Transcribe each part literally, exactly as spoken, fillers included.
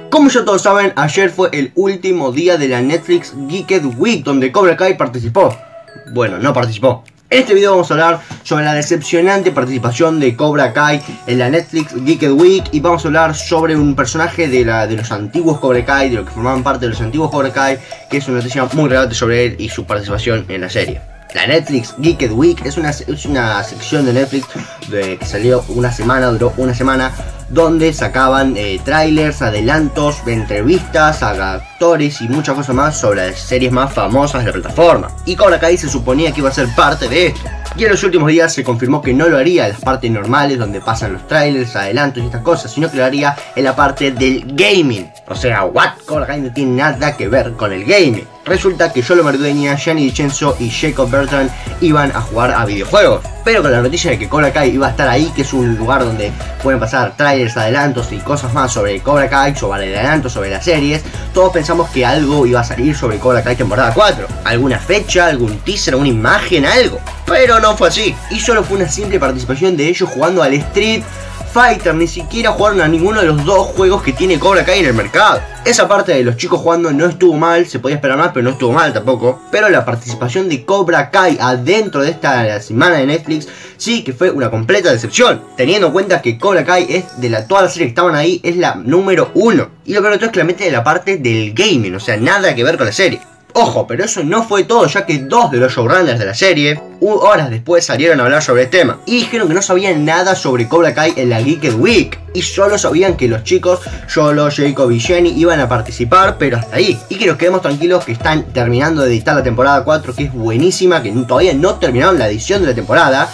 Como ya todos saben, ayer fue el último día de la Netflix Geeked Week, donde Cobra Kai participó. Bueno, no participó. En este video vamos a hablar sobre la decepcionante participación de Cobra Kai en la Netflix Geeked Week. Y vamos a hablar sobre un personaje de, la, de los antiguos Cobra Kai, de los que formaban parte de los antiguos Cobra Kai, que es una noticia muy relevante sobre él y su participación en la serie. La Netflix Geeked Week es una, es una sección de Netflix de, que salió una semana, duró una semana, donde sacaban eh, trailers, adelantos, entrevistas a actores y muchas cosas más sobre las series más famosas de la plataforma. Y Cobra Kai se suponía que iba a ser parte de esto. Y en los últimos días se confirmó que no lo haría en las partes normales donde pasan los trailers, adelantos y estas cosas, sino que lo haría en la parte del gaming. O sea, what? Cobra Kai no tiene nada que ver con el gaming. Resulta que Yolo Mardueña, Gianni Di Cenzo y Jacob Bertrand iban a jugar a videojuegos. Pero con la noticia de que Cobra Kai iba a estar ahí, que es un lugar donde pueden pasar trailers, adelantos y cosas más sobre Cobra Kai, sobre adelantos, sobre las series, todos pensamos que algo iba a salir sobre Cobra Kai temporada cuatro. Alguna fecha, algún teaser, alguna imagen, algo. Pero no fue así. Y solo fue una simple participación de ellos jugando al Street Fighter. Ni siquiera jugaron a ninguno de los dos juegos que tiene Cobra Kai en el mercado. Esa parte de los chicos jugando no estuvo mal, se podía esperar más, pero no estuvo mal tampoco. Pero la participación de Cobra Kai adentro de esta semana de Netflix sí que fue una completa decepción, teniendo en cuenta que Cobra Kai es de la, todas las series que estaban ahí, es la número uno. Y lo peor de todo es que la mete de la parte del gaming, o sea, nada que ver con la serie. Ojo, pero eso no fue todo, ya que dos de los showrunners de la serie, horas después salieron a hablar sobre el tema y dijeron que no sabían nada sobre Cobra Kai en la Geeked Week. Y solo sabían que los chicos, Yolo, Jacob y Jenny, iban a participar, pero hasta ahí. Y que nos quedemos tranquilos que están terminando de editar la temporada cuatro, que es buenísima, que todavía no terminaron la edición de la temporada.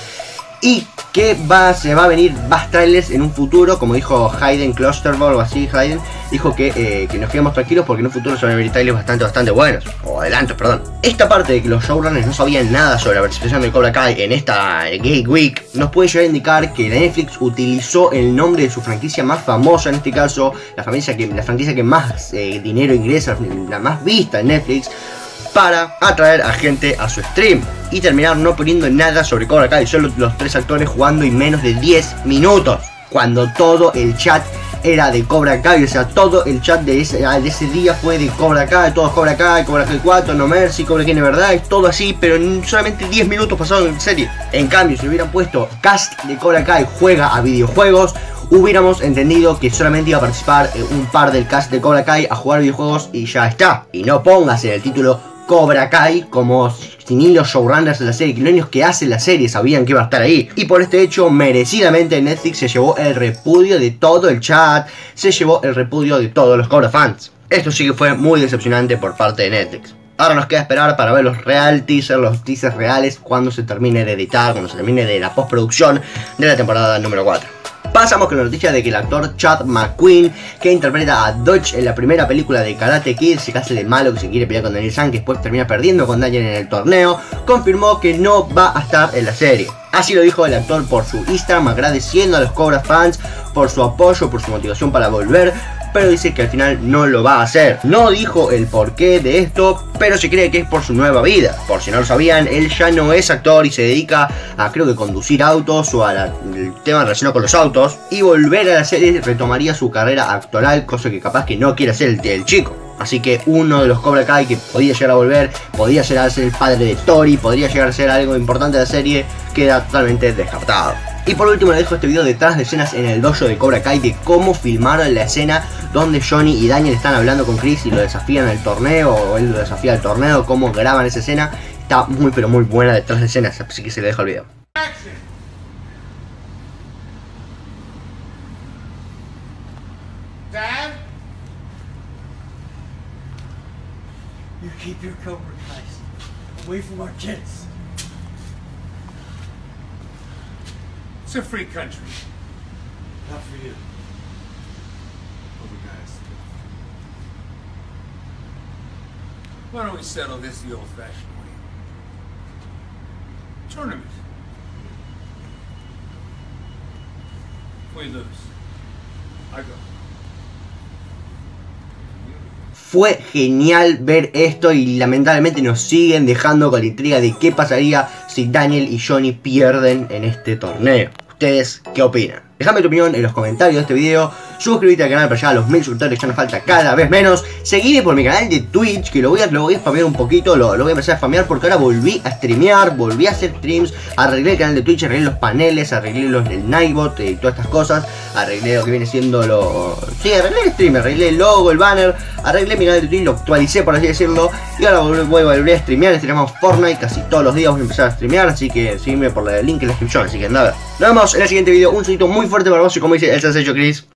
Y que va, se va a venir más trailers en un futuro, como dijo Hayden Klosterboll o así, Hayden dijo que, eh, que nos quedemos tranquilos porque en un futuro se van a venir trailers bastante, bastante buenos, o adelantos, perdón. Esta parte de que los showrunners no sabían nada sobre la participación de Cobra Kai en esta Geeked Week nos puede llegar a indicar que la Netflix utilizó el nombre de su franquicia más famosa, en este caso, la franquicia que, la franquicia que más eh, dinero ingresa, la más vista en Netflix, para atraer a gente a su stream y terminar no poniendo nada sobre Cobra Kai, solo los tres actores jugando en menos de diez minutos, cuando todo el chat era de Cobra Kai. O sea, todo el chat de ese, de ese día fue de Cobra Kai, todos Cobra Kai, Cobra Kai cuatro, No Mercy, Cobra Kai de verdad, es todo así, pero en solamente diez minutos pasaron en serie. En cambio, si hubieran puesto cast de Cobra Kai juega a videojuegos, hubiéramos entendido que solamente iba a participar un par del cast de Cobra Kai a jugar videojuegos y ya está. Y no pongas en el título Cobra Kai como si ni los showrunners de la serie, que los niños que hacen la serie sabían que iba a estar ahí. Y por este hecho, merecidamente Netflix se llevó el repudio de todo el chat, se llevó el repudio de todos los Cobra fans. Esto sí que fue muy decepcionante por parte de Netflix. Ahora nos queda esperar para ver los real teasers, los teasers reales, cuando se termine de editar, cuando se termine de la postproducción de la temporada número cuatro. Pasamos con la noticia de que el actor Chad McQueen, que interpreta a Dodge en la primera película de Karate Kid, se hace de malo que se quiere pelear con Daniel San, que después termina perdiendo con Daniel en el torneo, confirmó que no va a estar en la serie. Así lo dijo el actor por su Instagram, agradeciendo a los Cobra fans por su apoyo, por su motivación para volver, pero dice que al final no lo va a hacer. No dijo el porqué de esto, pero se cree que es por su nueva vida. Por si no lo sabían, él ya no es actor y se dedica a, creo que, conducir autos o al tema relacionado con los autos. Y volver a la serie retomaría su carrera actoral, cosa que capaz que no quiere hacer el, el chico. Así que uno de los Cobra Kai que podía llegar a volver, podía llegar a ser el padre de Tori, podría llegar a ser algo importante de la serie, queda totalmente descartado. Y por último les dejo este video detrás de escenas en el dojo de Cobra Kai de cómo filmaron la escena donde Johnny y Daniel están hablando con Chris y lo desafían al torneo, o él lo desafía al torneo, cómo graban esa escena. Está muy pero muy buena detrás de escenas, así que se le dejo el video. Dad? You keep your Cobra Kais away from our kids. It's a free country. Not for you. Cobra Kais. Why don't we settle this the old-fashioned way? Tournament. If we lose, I go. Fue genial ver esto y lamentablemente nos siguen dejando con la intriga de qué pasaría si Daniel y Johnny pierden en este torneo. ¿Ustedes qué opinan? Dejadme tu opinión en los comentarios de este video. suscríbete al canal para llegar a los mil suscriptores, ya nos falta cada vez menos. Seguime por mi canal de Twitch, que lo voy a, lo voy a spamear un poquito, lo, lo voy a empezar a spamear porque ahora volví a streamear, volví a hacer streams, arreglé el canal de Twitch, arreglé los paneles, arreglé los del Nightbot y todas estas cosas, arreglé lo que viene siendo lo... Sí, arreglé el stream, arreglé el logo, el banner, arreglé mi canal de Twitch, lo actualicé por así decirlo, y ahora voy a volver a streamear, streamamos Fortnite casi todos los días, voy a empezar a streamear, así que sígueme por el link en la descripción, así que nada, nos vemos en el siguiente video, un saludito muy fuerte para vos y como dice el sencillo Chris.